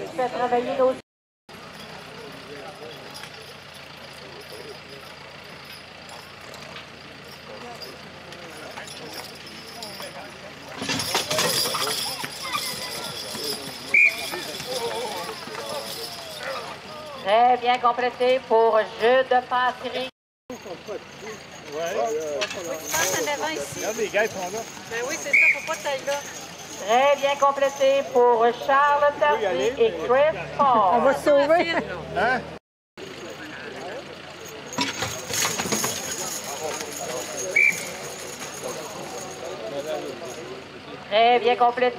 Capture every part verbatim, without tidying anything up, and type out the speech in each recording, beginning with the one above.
fait travailler l'autre. Très bien complété pour jeu de passerie. Ouais. Oui, tu passes en avant ici. Regarde, les gars, ils sont là. Ben oui, c'est ça, faut pas tailler là. Très bien complété pour Charles Tardy et Chris Paul. On va se sauver. Hein? Très bien complété.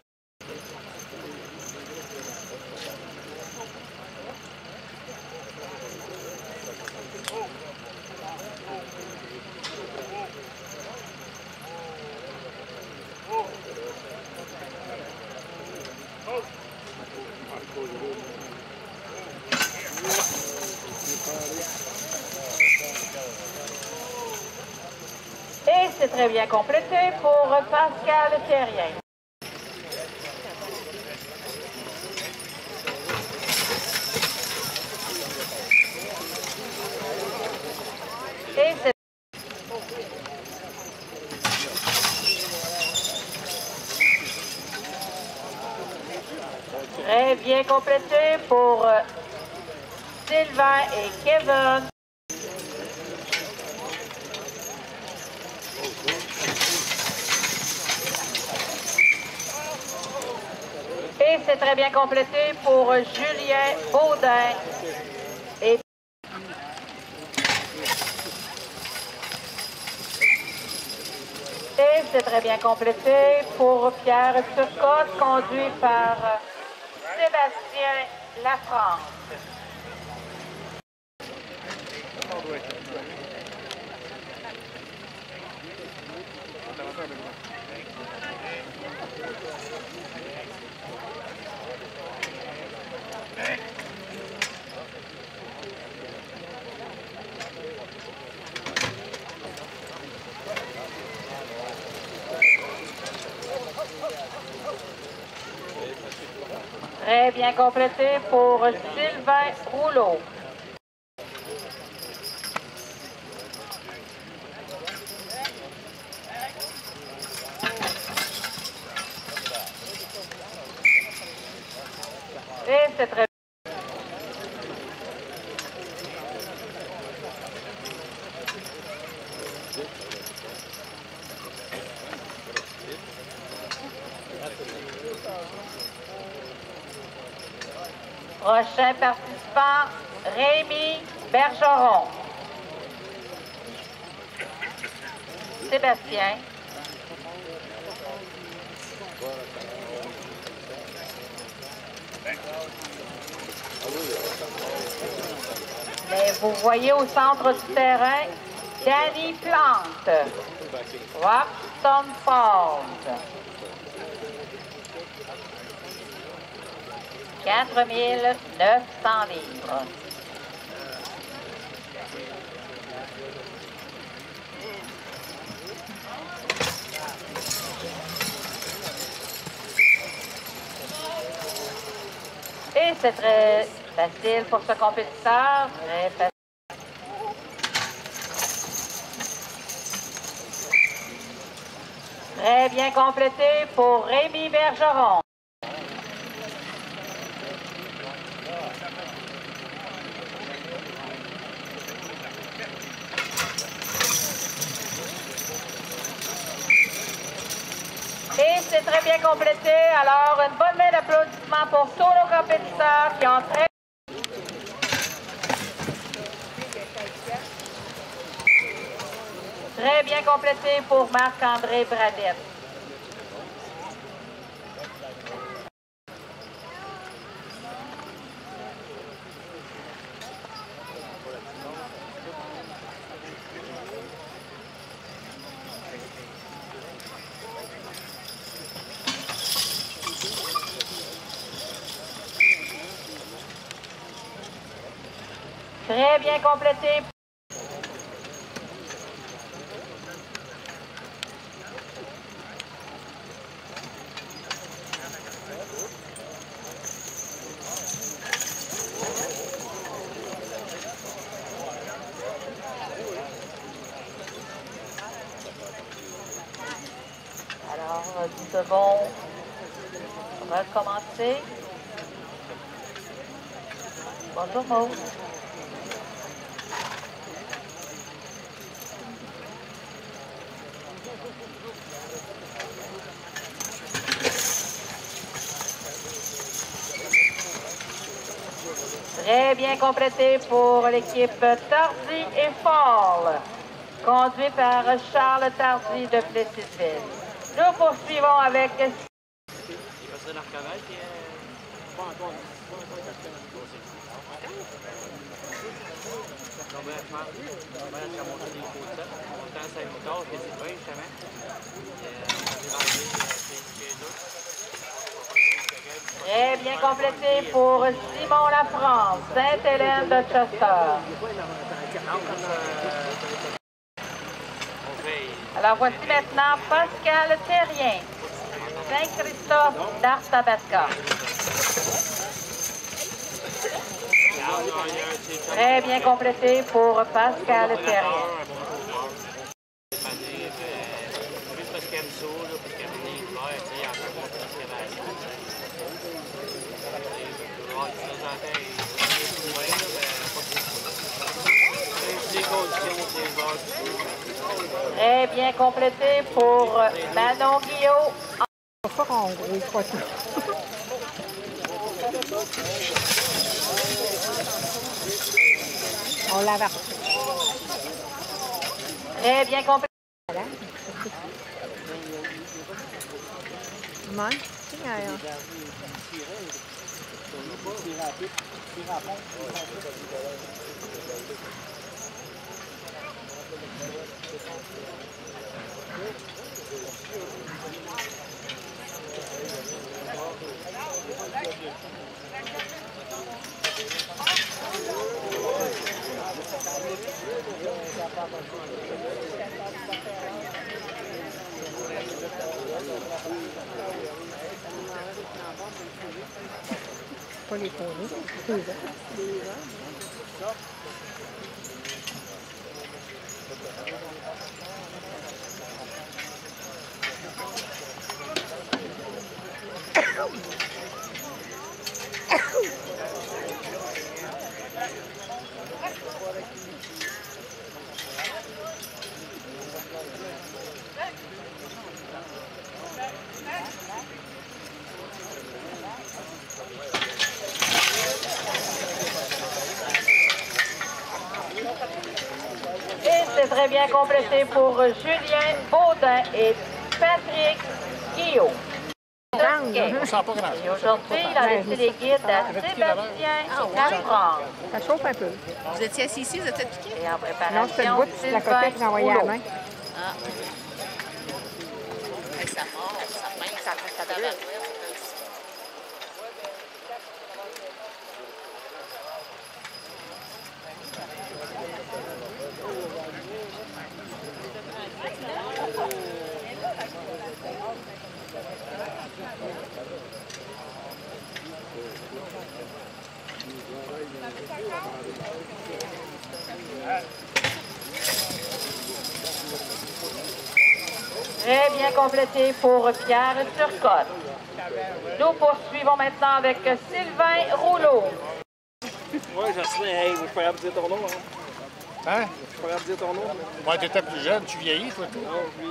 Et c'est très bien complété pour Pascal Thérien. Et c'est très bien complété pour Sylvain et Kevin. Et c'est très bien complété pour Julien Baudin. Et, et c'est très bien complété pour Pierre Turcotte, conduit par Sébastien Lafrance. Très bien complété pour Sylvain Rouleau. Et c'est très Prochain participant, Rémi Bergeron. Sébastien. Mais vous voyez au centre du terrain, Danny Plante, Roxton Falls. quatre mille neuf cents livres. Et c'est très facile pour ce compétiteur, très facile. Très bien complété pour Rémi Bergeron. Et c'est très bien complété. Alors, une bonne main d'applaudissement pour tous nos compétiteurs qui ont très... Très bien complété pour Marc-André Bradette. Très bien complété. vont recommencer. Bonjour Maud. Très bien complété pour l'équipe Tardy et Fall, conduit par Charles Tardy de Plessisville. Nous poursuivons avec... Très bien complété pour Simon Lafrance, Sainte-Hélène de Chester. Alors voici maintenant Pascal Terrien, Saint-Christophe d'Arthabasca. Très bien complété pour Pascal Terrien. Très bien complété pour Manon Guillot. Pas en gros, pas tout. On l'a va. Très bien complété. Moi, c'est pas les poneys, c'est deux ans. C'est très bien complété pour Julien Baudin et Patrick Guillot. Et aujourd'hui, il a laissé les guides à Sébastien Lafrance. Ça chauffe un peu. Vous étiez assis ici, vous êtes piqué? Et en Non, préparation, c'est le bout de la coquette que j'ai envoyée à la main. Ah. Hey, ça mord, ça pince, ça fait ça devant. Très bien complété pour Pierre Turcotte. Nous poursuivons maintenant avec Sylvain Rouleau. Oui, je sais, hey, je suis pas capable de dire ton nom. Hein? Hein? Je suis pas capable de dire ton nom. Ouais, t'étais plus jeune, tu vieillis, toi, tout. Non, oui.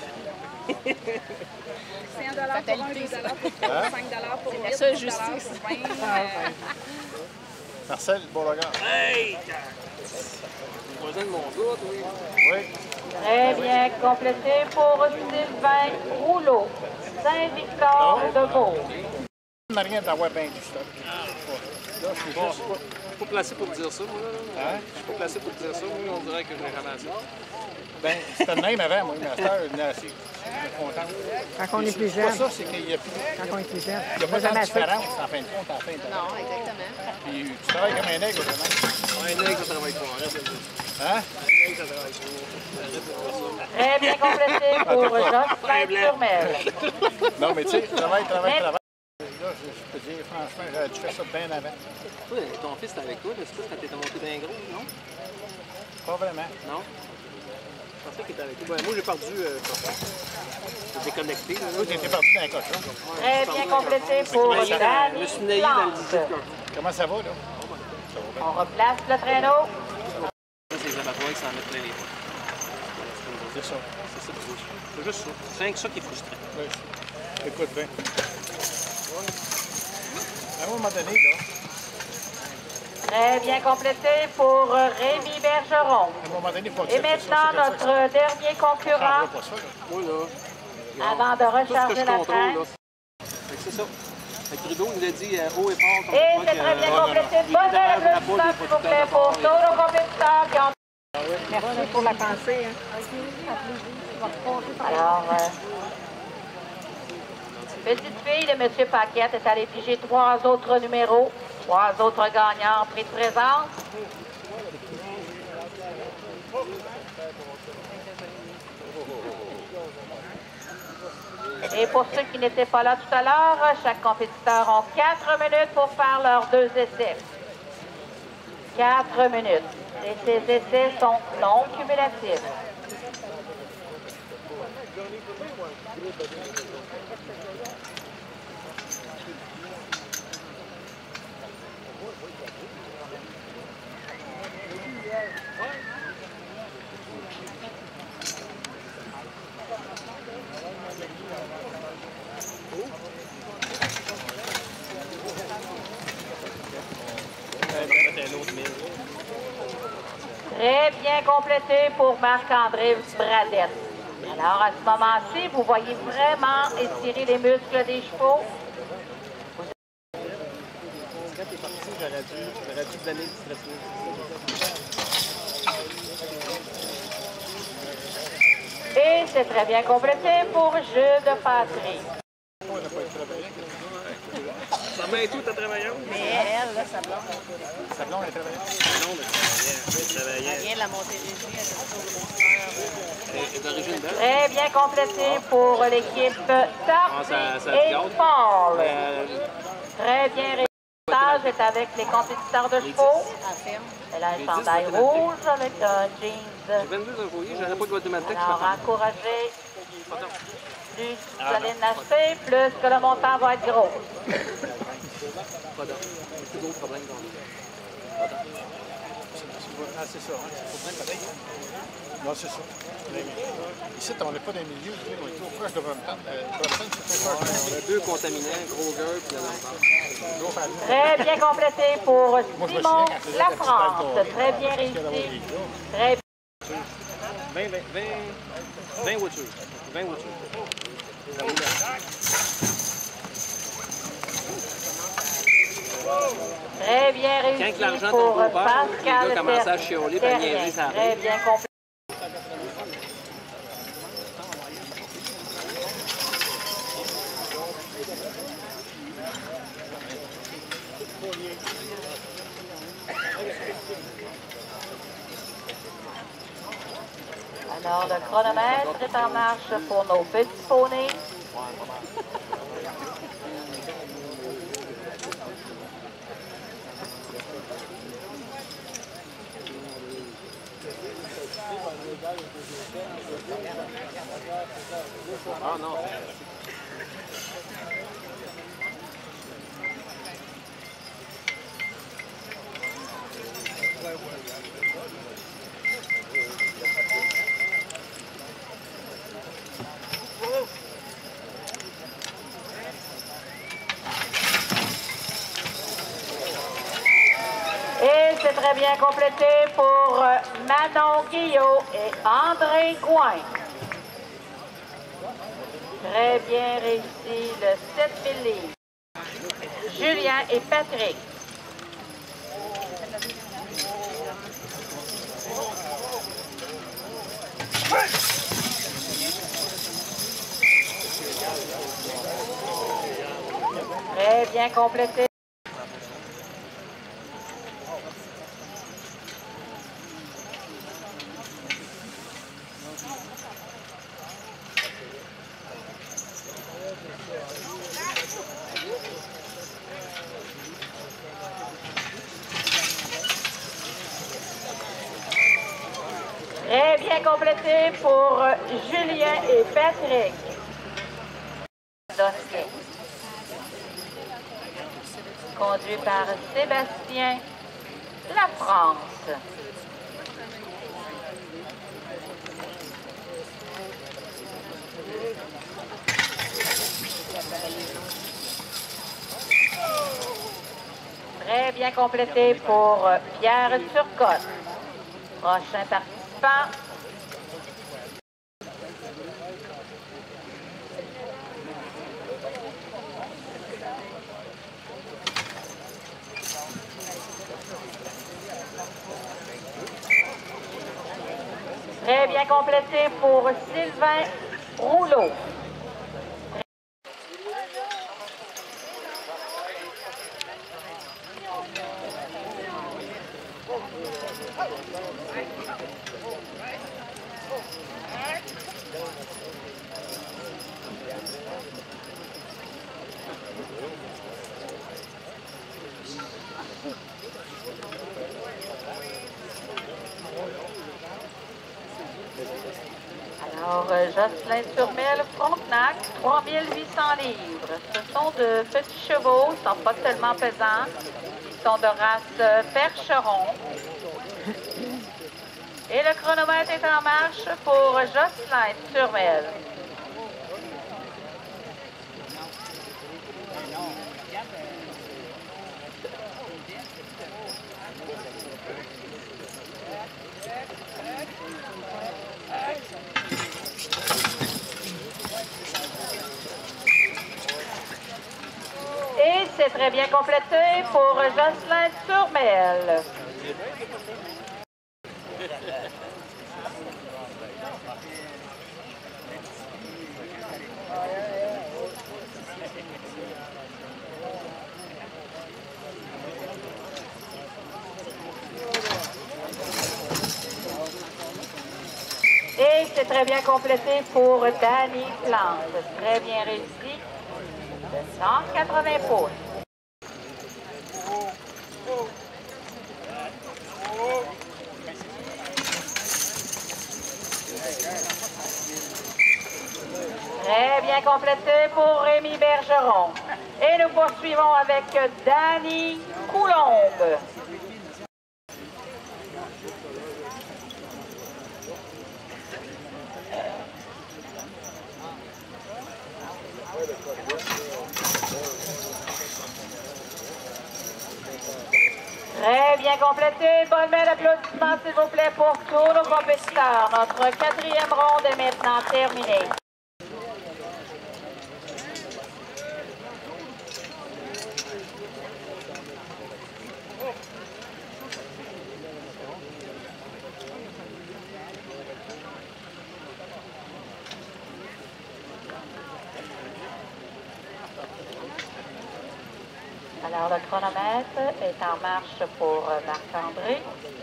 C'est un dollar pour un, deux dollars pour trois, cinq dollars pour huit, la seule dix dollars justice. pour vingt. euh, Marcel, Beauregard. Hey! T'es voisin de mon gars, toi. Oui. Très bien complété pour Sylvain Rouleau, Saint-Victor de Vaud. On n'a rien d'avoir bien du stock. Là, je suis Bon, juste... je suis pas placé pour te dire ça, moi. Là. Hein? Je suis pas placé pour te dire ça. Moi, on dirait que je l'ai ramassé. Ben, c'était le même avant, moi, mais à cette heure, il est assez. Je suis content. Quand on est plus C'est pas jeune. ça, c'est qu'il n'y a plus... Quand on est plus jeune. Il n'y a pas tant de différence, en fin de compte, à la fin de Non, exactement. Puis tu travailles comme un aigle, vraiment. Un aigle, ça travaille pas. Arrête de dire ça. Hein? Un aigle, ça travaille pas. Arrête de dire ça. Très bien complété pour Jocelyn Turmel. Non, mais tu sais, travail, travail, travail. Là, je, je peux dire, franchement, j'aurais dû faire ça bien avant. Toi, ton fils était avec toi, n'est-ce pas, quand t'étais monté bien gros, non? Pas vraiment. Non? pensais qu'il était avec lui. Ouais, moi, j'ai perdu. Euh, j'ai déconnecté. Là, Oui, t'étais perdu dans un cochon. Très bien complété pour Je me suis Danny naillé dans le Plante. dix-huit cochons. Comment ça va, là? On replace le traîneau. Ça, c'est les abattoirs qui s'en mettent plein les poches. C'est ça. C'est ça, c'est juste ça. C'est rien que ça qui est frustrant. Oui. Écoute bien. À un moment donné, là, Très bien complété pour Rémi Bergeron. à un moment donné, il faut Et accepter ça. maintenant, C'est comme ça que notre dernier ça concurrent, ne pas ça, là. Moi, là, avant de tout ce que recharger je la contrôle, traîne. là. Fait que c'est ça. Fait que Trudeau nous a dit euh, haut et fort. comme Et quoi c'est que, très bien euh, complété. il Bonne débarrasse la applaudissement, poule des s'il vous plaît, producteurs pour de tous nos compétiteurs qui ont... Merci pour la pensée. Hein. Alors, euh, petite fille de M. Paquette est allée piger trois autres numéros, trois autres gagnants en prix de présence. Et pour ceux qui n'étaient pas là tout à l'heure, chaque compétiteur a quatre minutes pour faire leurs deux essais. Quatre minutes. Et ces essais sont non cumulatifs. Très bien complété pour Marc-André Bradette. Alors, à ce moment-ci, vous voyez vraiment étirer les muscles des chevaux. Quand t'es parti, j'aurais dû, j'aurais dû te donner du stress. Et c'est très bien complété pour Jules Patry. On n'a pas été travaillé. Sa main et tout, t'as travaillé? Mais elle, là, sa blonde, Sa blonde, elle travaillait. Non, mais elle travaillait. elle vient de la Montérégie, elle est toujours Elle est d'origine belge. Très bien complété pour l'équipe Tardy ça- ça et gâte. Fall. Euh, Très bien réussi. Le stage est avec les compétiteurs de chevaux. affirme. Elle a un Les chandail dix mathématiques. rouge avec un J'ai jeans. vingt-deux employés, j'aurais pas de mathématiques. Alors, encourager plus vous allez l'acheter, plus que le montant va être gros. Pas d'or. C'est plus gros problème dans le Ah, c'est ça. Hein? C'est pour pareil. Non, c'est ça. Ici, on n'est pas dans les milieux. On est trop proche de Brampton. Euh, Brampton, c'est trop proche. On a deux contaminants, gros gueule puis le lambert. Très bien complété pour Moi, je me Simon souviens quand je La France. faisais Très bien réussi. Très vingt, vingt, vingt, vingt voitures. vingt voitures. Ça roule là. Très bien Quand réussi l'argent pour tombe au père, les Pascal gars commençaient à chialer, puis à Terrien. niaiser, ça Très arrive. bien complété. Alors, le chronomètre est en marche pour nos petits poneys. Ah non. Et c'est très bien complété pour euh, Manon Guillot et André Gouin. Très bien réussi le sept mille livres. Julien et Patrick. Très bien complété. Très bien complété pour Julien et Patrick. Dossier. Conduit par Sébastien La France. Très bien complété pour Pierre Turcotte. Prochain participant. Très bien complété pour Sylvain Rouleau. Alors, Jocelyn Turmel, Frontenac, trois mille huit cents livres. Ce sont de petits chevaux, ils ne sont pas tellement pesants. Ils sont de race Percheron. Et le chronomètre est en marche pour Jocelyn Turmel. Et c'est très bien complété pour Jocelyn Turmel. Et c'est très bien complété pour Danny Plante. Très bien réussi. cent quatre-vingts pouces. Très bien complété pour Rémi Bergeron. Et nous poursuivons avec Danny Coulombe. Très bien complété. Bonne main d'applaudissements, s'il vous plaît, pour tous nos compétiteurs. Notre quatrième ronde est maintenant terminée. Alors, le chronomètre est en marche pour Marc-André.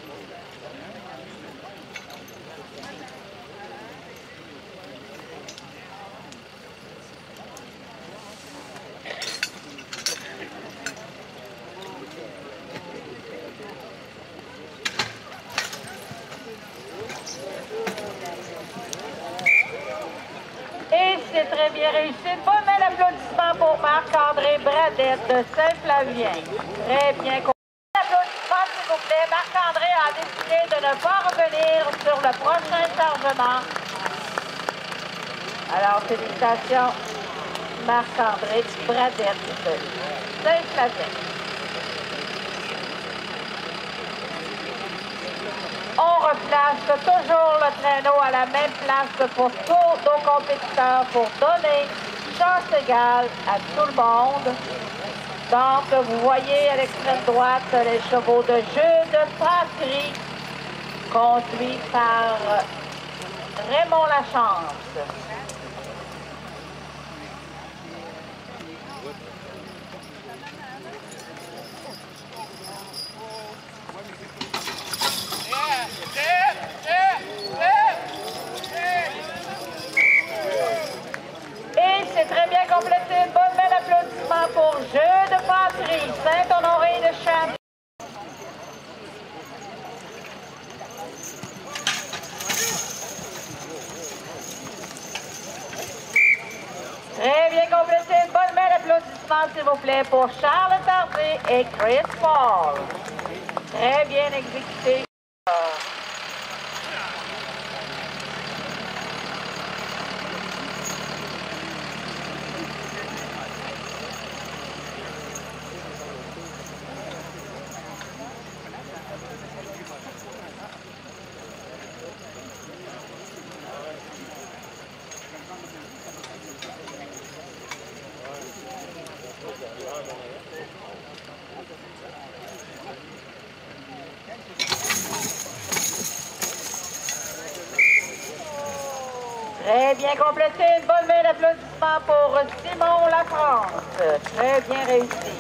Et c'est très bien réussi. Bonne main d'applaudissements pour Marc-André Bradette de Saint-Flavien. Très bien complété. Applaudissements, s'il vous plaît. Marc-André a décidé de ne pas revenir sur le prochain chargement. Alors, félicitations, Marc-André Bradette de Saint-Flavien. On replace toujours le traîneau à la même place pour tous nos compétiteurs pour donner chance égale à tout le monde. Donc, vous voyez à l'extrême droite les chevaux de jeu de patrie conduits par Raymond Lachance. Et c'est très bien complété. Une bonne main d'applaudissements pour Jeu de patrie, Saint-Honoré de Chambly. s'il vous plaît, pour Charles Tardy et Chris Paul. Très bien exécuté. Très bien complété. Une bonne main d'applaudissement pour Simon Lafrance. Très bien réussi.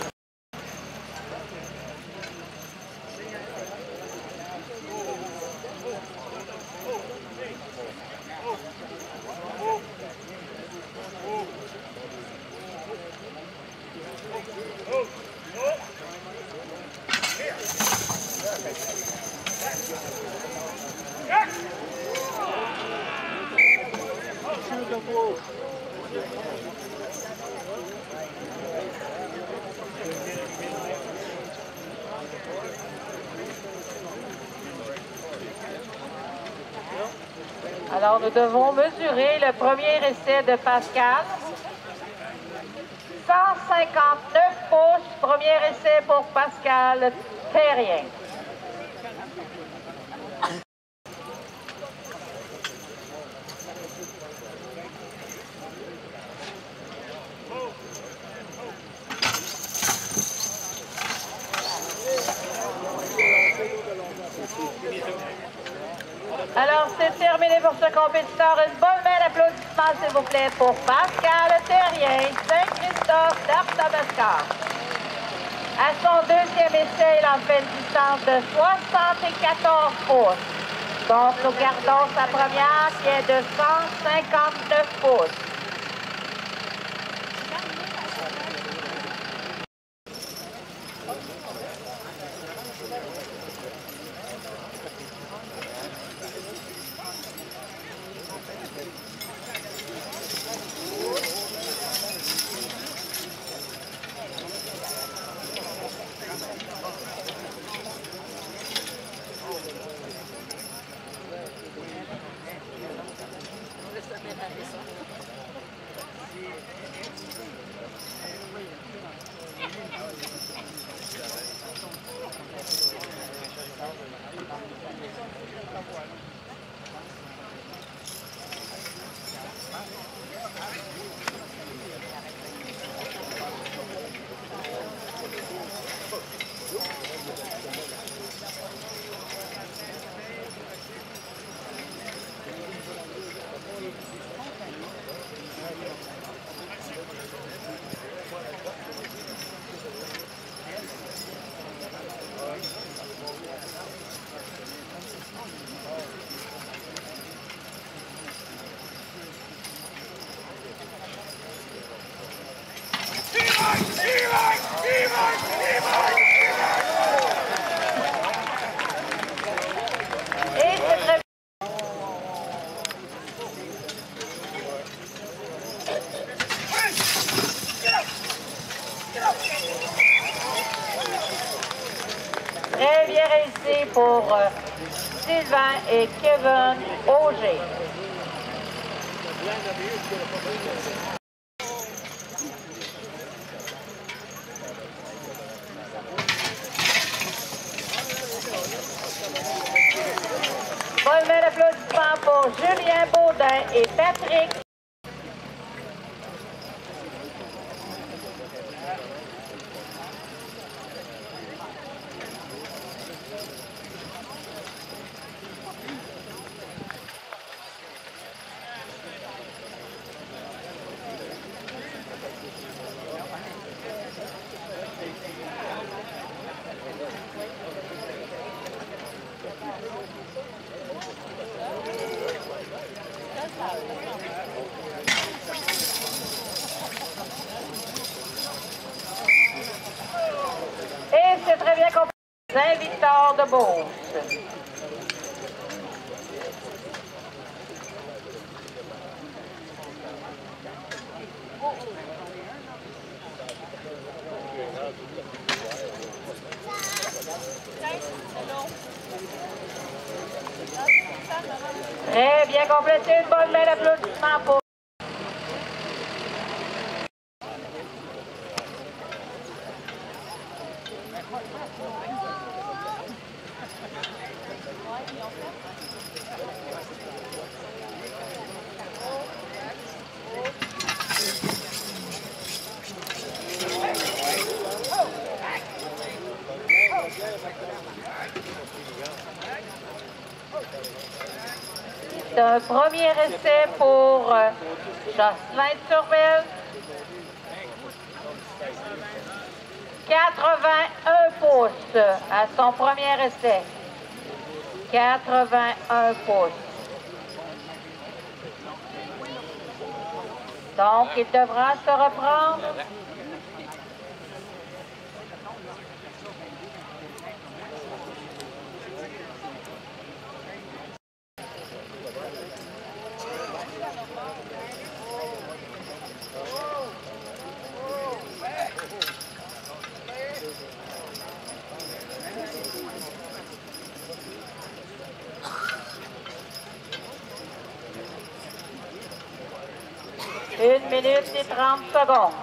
Alors, nous devons mesurer le premier essai de Pascal. cent cinquante-neuf pouces, premier essai pour Pascal Terrien. Alors, c'est terminé pour ce compétiteur. Une bonne main d'applaudissement, s'il vous plaît, pour Pascal Terrien, Saint-Christophe d'Arthabasca. À son deuxième essai, il en fait une distance de soixante-quatorze pouces. Donc, nous gardons sa première qui est de cent cinquante-neuf pouces. Très bien réussi pour euh, Sylvain et Kevin Auger. Bonne main d'applaudissement pour Julien Baudin et Patrick. Et c'est très bien compris. Saint-Victor de Beauce. Très bien complété. Une bonne main d'applaudissement pour... C'est un premier essai pour euh, Jocelyn Turmel. quatre-vingt-un pouces à son premier essai. quatre-vingt-un pouces. Donc, il devra se reprendre. Une minute et trente secondes.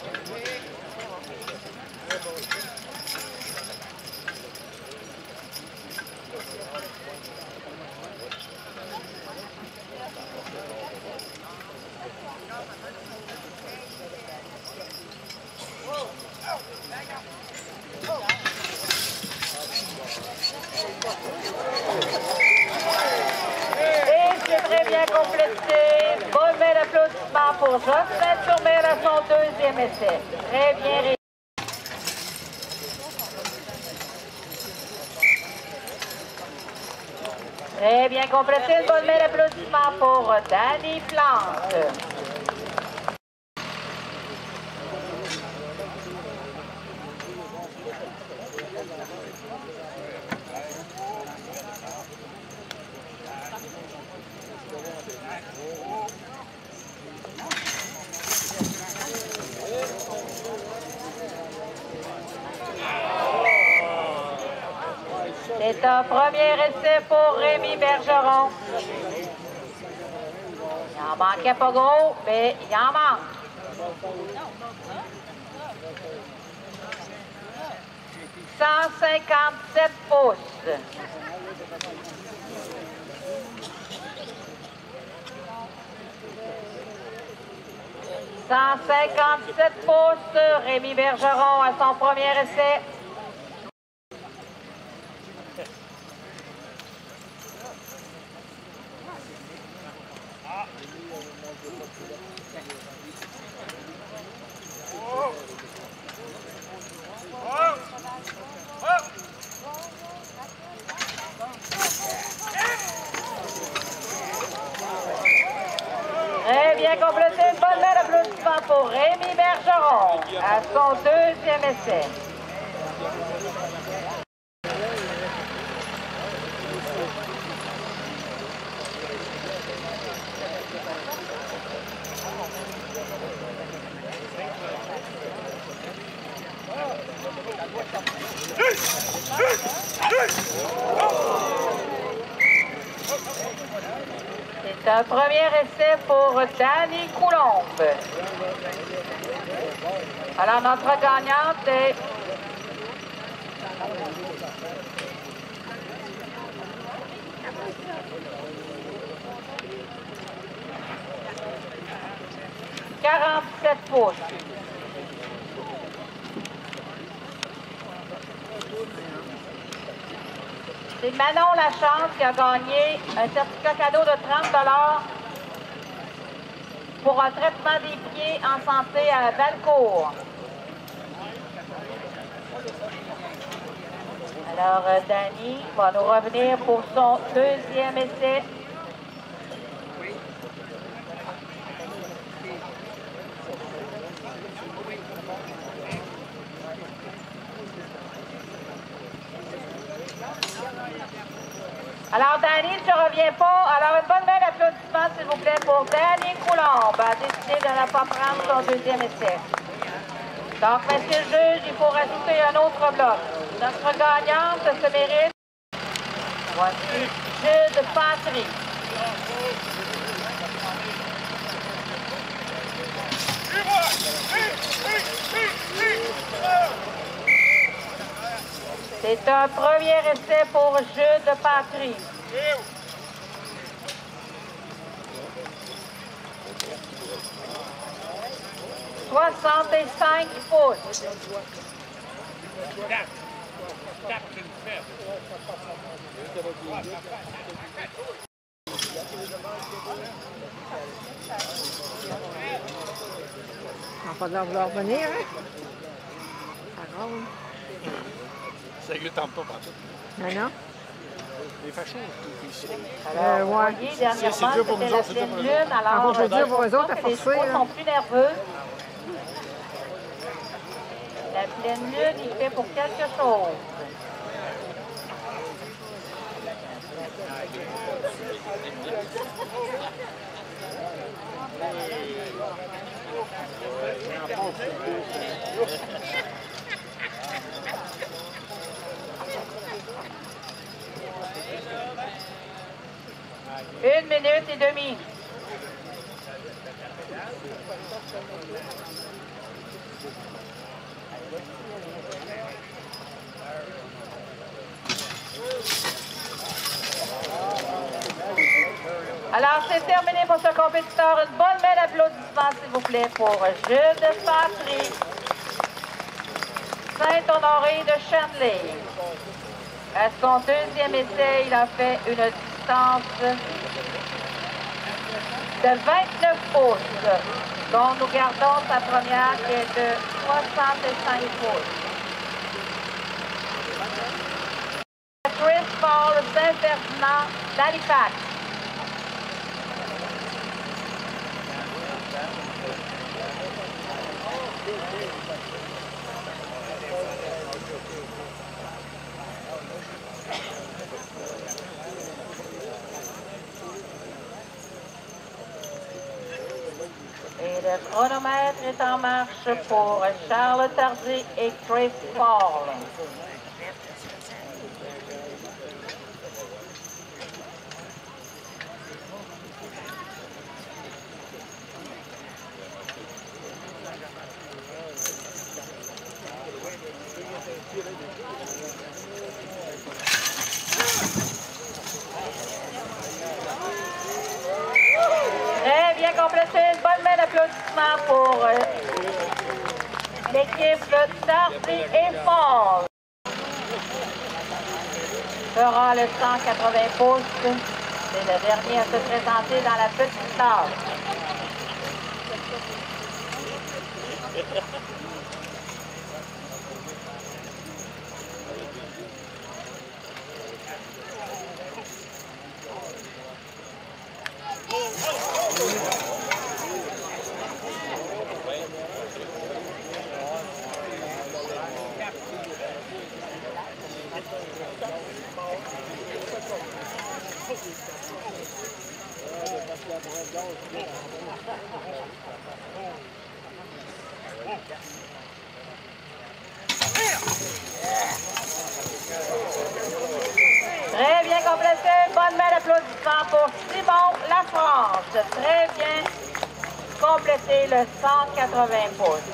Et c'est très bien complété. Bonne main d'applaudissement pour Jocelyn Turmel à son deuxième essai. Très bien réussi. Très bien complété. Une bonne main d'applaudissement pour Danny Plante. C'est un premier essai pour Rémi Bergeron. Il en manquait pas gros, mais il en manque. cent cinquante-sept pouces. cent cinquante-sept pouces. Rémi Bergeron à son premier essai. Très bien complété. Une bonne main d'applaudissement pour Rémi Bergeron à son deuxième essai. C'est un premier essai pour Danny Coulombe. Alors, notre gagnante est quarante-sept pouces. C'est Manon Lachance qui a gagné un certificat cadeau de trente dollars pour un traitement des pieds en santé à Valcourt. Alors, Danny va nous revenir pour son deuxième essai. Alors, Danny ne se revient pas. Alors, une bonne main d'applaudissement, s'il vous plaît, pour Danny Coulombe, a décidé de ne pas prendre son deuxième essai. Donc, monsieur le juge, il faut rajouter un autre bloc. Notre gagnante se mérite. Voici Jude Patry. C'est un premier essai pour Jude Patry. soixante-cinq pouces. On va pas leur vouloir venir, hein? Ça rôle. Ça ne lui tente pas, partout. Non, non. Les fachos, ici. Alors, Euh, vous ouais. voyez, dernièrement, C'est dur pour nous c'était la autres, c'est dur pleine pour nous lune, autres. alors Ah, je veux dire, pour eux autres, à que les forcer, chevaux là. sont plus nerveux. La pleine lune, il fait pour quelque chose. Une minute et demie. Alors, c'est terminé pour ce compétiteur. Une bonne main d'applaudissements, s'il vous plaît, pour Jude Patry, Saint-Honoré de Chandelay. À son deuxième essai, il a fait une distance de vingt-neuf pouces, dont nous gardons sa première qui est de soixante-cinq pouces. Chris Paul Saint-Ferdinand d'Halifax. Et le chronomètre est en marche pour Charles Tardy et Chris Paul. Très bien complété. Une bonne main d'applaudissement pour euh, l'équipe de Darcy et Paul. Fera le cent quatre-vingts pouces. C'est le dernier à se présenter dans la petite classe. Très bien complété. Bonne main d'applaudissement pour Simon Lafrance. Très bien complété le cent quatre-vingts pouces.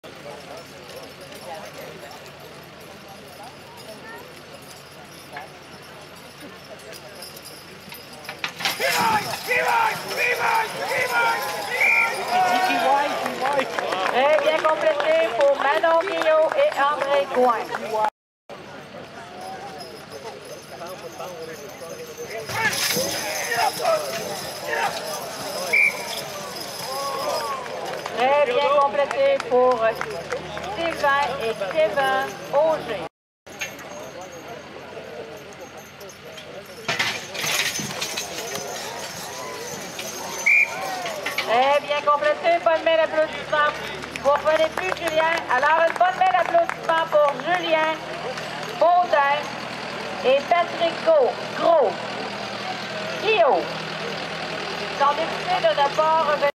Très bien complété pour Manon Guillot et André Gouin. Très bien complété pour Sylvain et Kevin Auger. Très bien complété, bonne main d'applaudissement. Vous ne revenez plus, Julien. Alors, une bonne main d'applaudissement pour Julien Baudin et Patrick Gros. Gros. Guillaume. Ils sont décidés de ne pas revenir.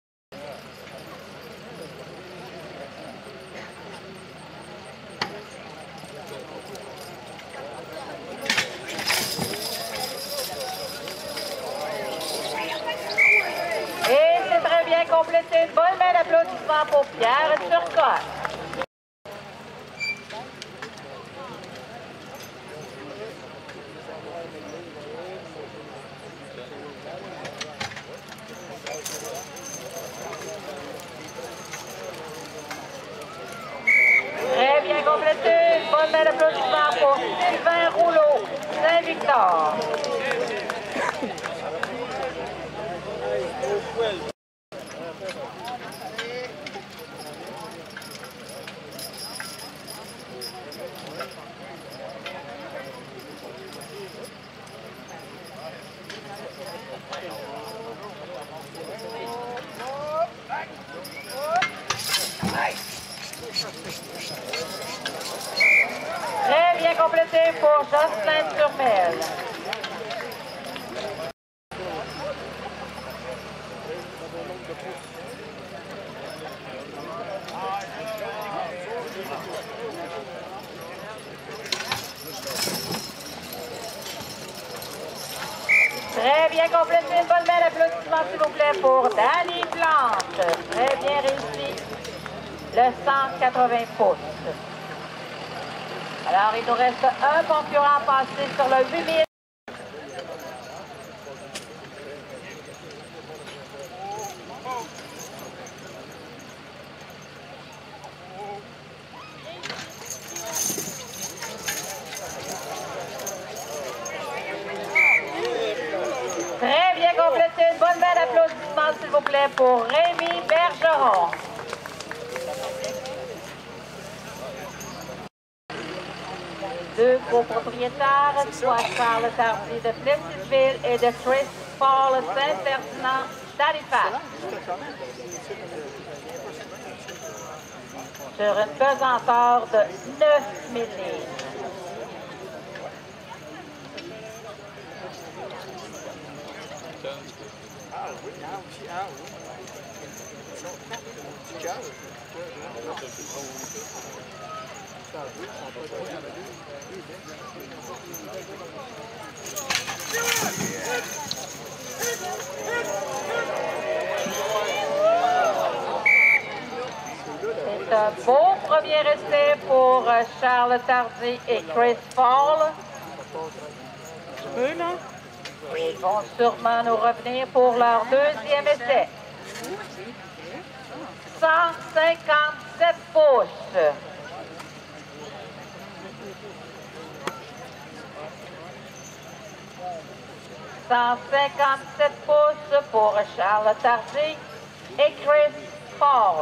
complété. Une bonne main d'applaudissement pour Pierre Turcotte. Très bien complété. Une bonne main d'applaudissement pour Sylvain Rouleau, Saint-Victor. Très bien complété pour Jocelyn Turmel. Très bien complété, une bonne main d'applaudissement s'il vous plaît pour Danny Plante. Très bien réussi, le cent quatre-vingts pouces. Alors, il nous reste un concurrent passé sur le huit mille. Très bien complété. Une bonne main d'applaudissement, s'il vous plaît, pour Rémi Bergeron. Deux copropriétaires, soit Charles Tardy de Plessisville et de Chris Paul Saint-Ferdinand d'Halifax. Sur une pesanteur de neuf mille livres. Ah oui, ah aussi, ah oui. Ils sont du cœur. Ça oui, ça va pas être C'est un beau premier essai pour Charles Tardy et Chris Paul. Tu peux, là? Ils vont sûrement nous revenir pour leur deuxième essai. cent cinquante-sept pouces. cent cinquante-sept pouces pour Charles Tardy et Chris Paul.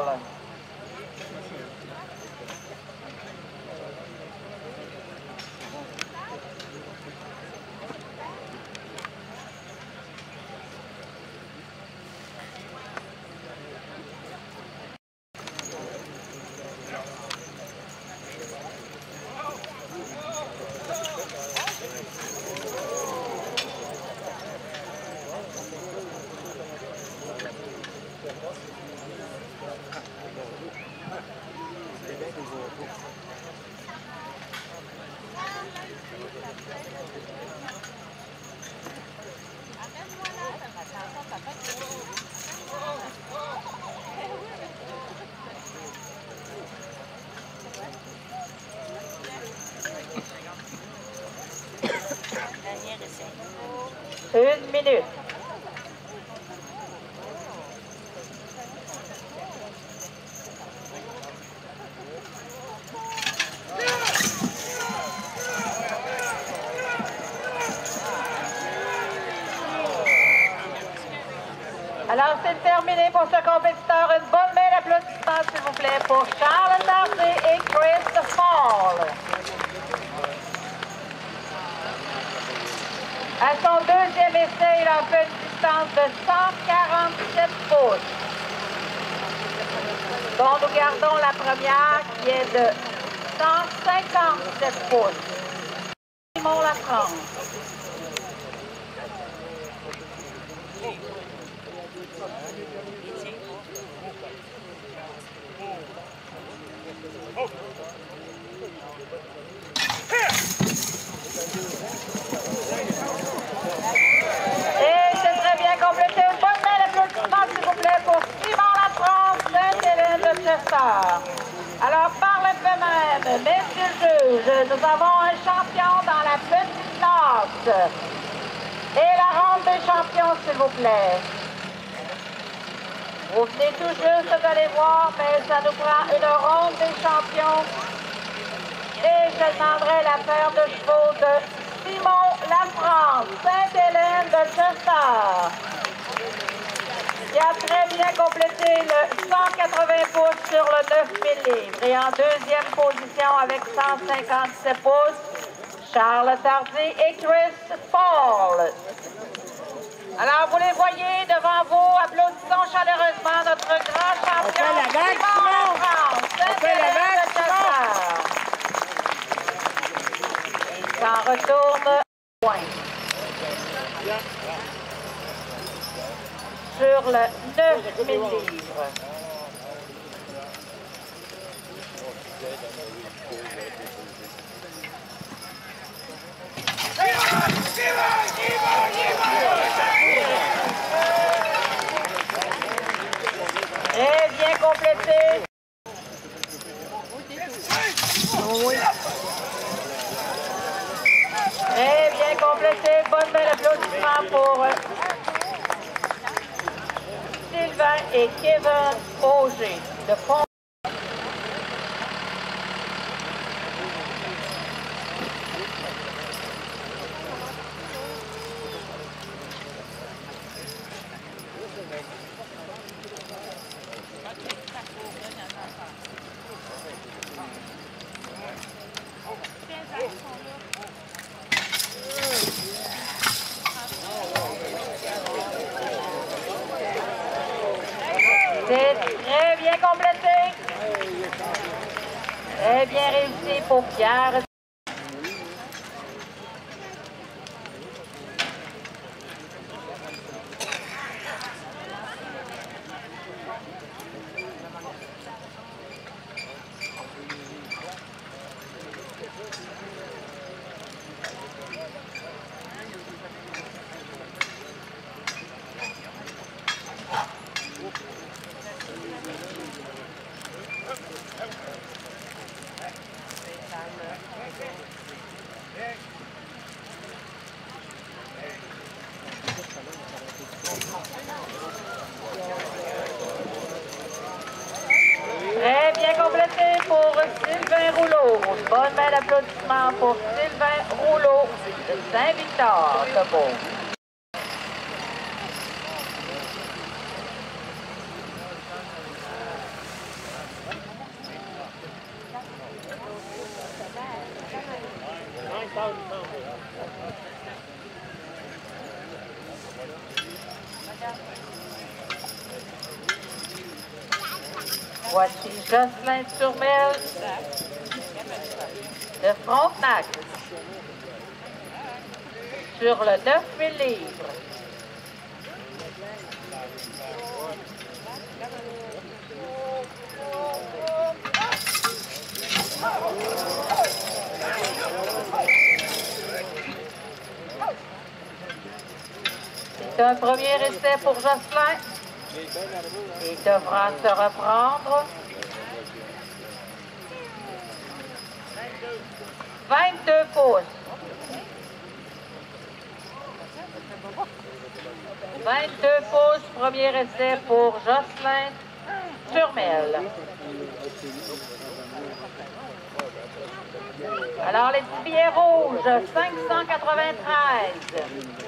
Une minute. Alors, c'est terminé pour ce compétiteur. Une bonne main d'applaudissement, s'il vous plaît, pour Charles Tardy et Chris Paul. À son deuxième essai, il a fait une distance de cent quarante-sept pouces. Donc, nous gardons la première qui est de cent cinquante-sept pouces. Simon Lafrance. Et c'est très bien complété. Une bonne main d'applaudissement, s'il vous plaît, pour Simon victoire. Alors, par le fait même, messieurs le juge, nous avons un champion dans la petite classe. Et la ronde des champions, s'il vous plaît. Vous venez tout juste d'aller voir, mais ça nous prend une ronde des champions. Et je demanderai la paire de chevaux de Simon Lafrance, Sainte-Hélène de Chester, qui a très bien complété le cent quatre-vingts pouces sur le neuf mille livres. Et en deuxième position avec cent cinquante-sept pouces, Charles Tardy et Chris Paul. Alors, vous les voyez devant vous, applaudissons chaleureusement notre grand champion. On fait la vague, Simon! On fait la vague, Simon! S'en retourne point. Sur le neuf mille livres. Très bien complété. Oui. Très bien complété. Bonne belle applaudissement pour euh, Sylvain et Kevin Auger de Pont. C'est très bien complété. Très bien réussi pour Pierre. Très bien complété pour Sylvain Rouleau. Bonne belle applaudissement pour Sylvain Rouleau de Saint-Victor de Beau. Voici Jocelyn Turmel de Frontenac sur le neuf mille livres. C'est un premier essai pour Jocelyn. Il devra se reprendre. vingt-deux pouces. vingt-deux pouces, premier essai pour Jocelyn Turmel. Alors, les petits billets rouges, cinq cent quatre-vingt-treize.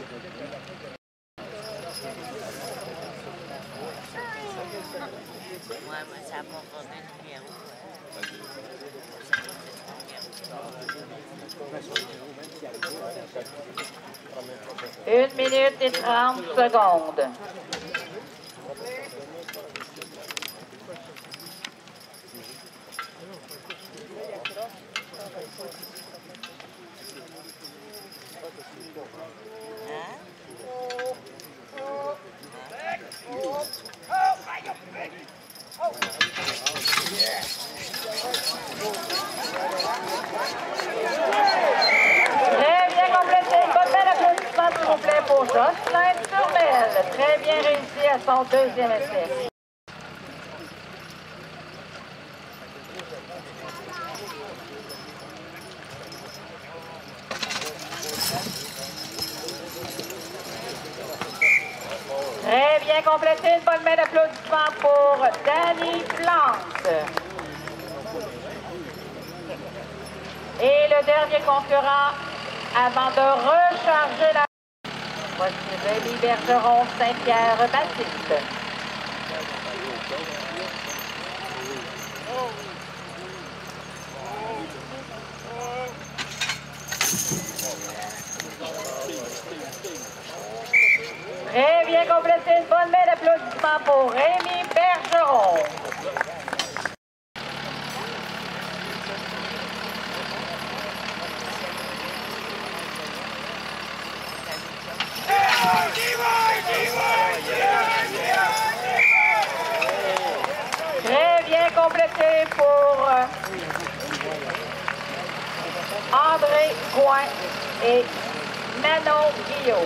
Ouais, moi, ça n'a pas formé le numéro. Une minute et trente secondes. Très bien complété. Bonne belle applaudissement, s'il vous plaît, pour Jocelyn Turmel. Très bien réussi à son deuxième essai. bien complété. Une bonne main d'applaudissement pour Danny Plante. Et le dernier concurrent, avant de recharger la... Voici Rémi Bergeron, Saint-Pierre-Baptiste. Très bien complété, une bonne main d'applaudissement pour Rémi Bergeron. Très bien complété pour André Gouin et Manon Guillaume.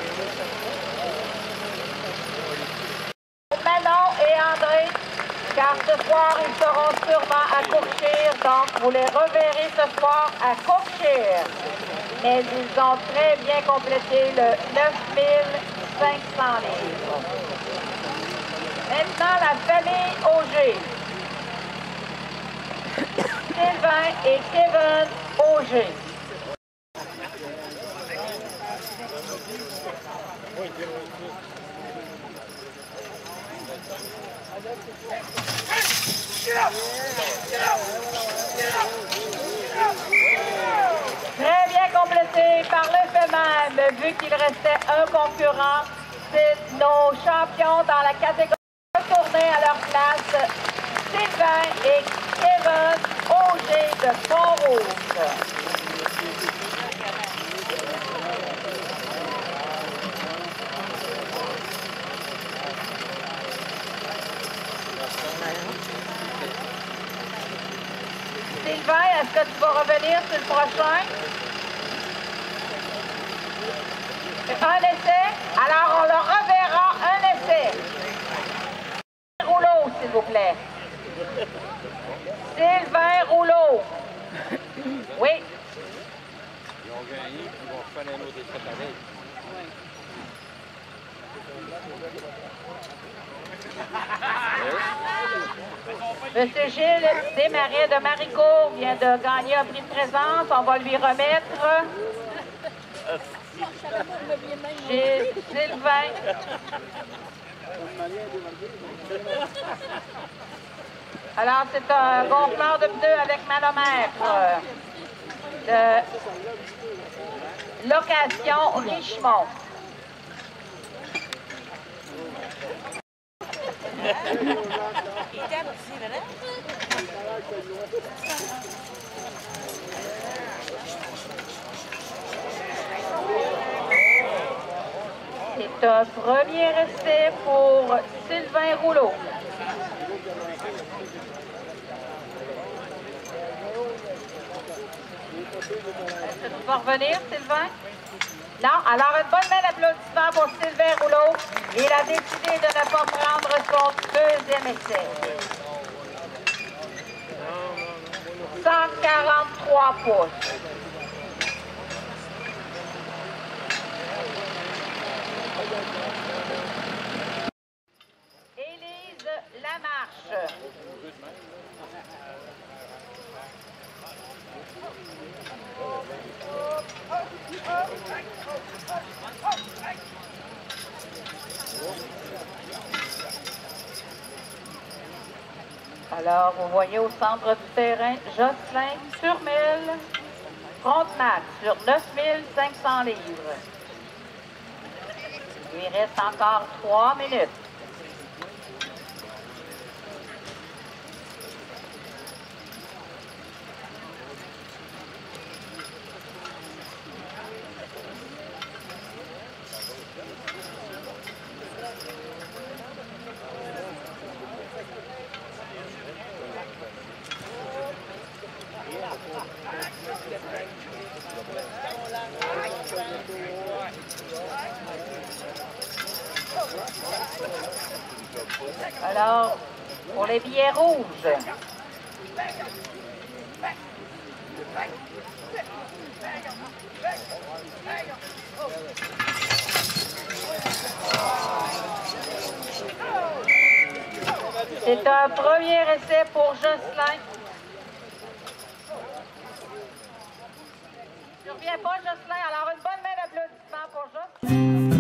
Manon et André, car ce soir, ils seront sûrement à Courchire, donc vous les reverrez ce soir à Courchire. Mais ils ont très bien complété le neuf mille cinq cents livres. Maintenant, la famille Auger. Sylvain et Kevin Auger. Très bien complété par le fait même, vu qu'il restait un concurrent. C'est nos champions dans la catégorie retournés à leur place, Sylvain et Kevin Auger de Pont-Rouge. Sylvain, est-ce que tu vas revenir sur le prochain? Un essai? Alors, on le reverra un essai. Rouleau, s'il vous plaît. Sylvain Rouleau. Oui. Ils ont gagné, ils vont faire un autre essai pareil. Monsieur Gilles Desmarais de Maricourt vient de gagner un prix de présence. On va lui remettre. Gilles Sylvain. Alors, c'est un gonfleur de pneus avec manomètre de location Richemont. C'est un premier essai pour Sylvain Rouleau. Est-ce que tu vas revenir, Sylvain? Non? Alors, une bonne main d'applaudissement pour Sylvain Rouleau. Il a décidé de ne pas prendre son deuxième essai. cent quarante-trois pouces. Élise Lamarche. Alors, vous voyez au centre du terrain, Jocelyn Turmel, Frontenac sur neuf mille cinq cents livres. Il lui reste encore trois minutes. Alors, pour les billets rouges. C'est un premier essai pour Jocelyn. Tu reviens pas, Jocelyn? Alors, une bonne main d'applaudissement pour Jocelyn.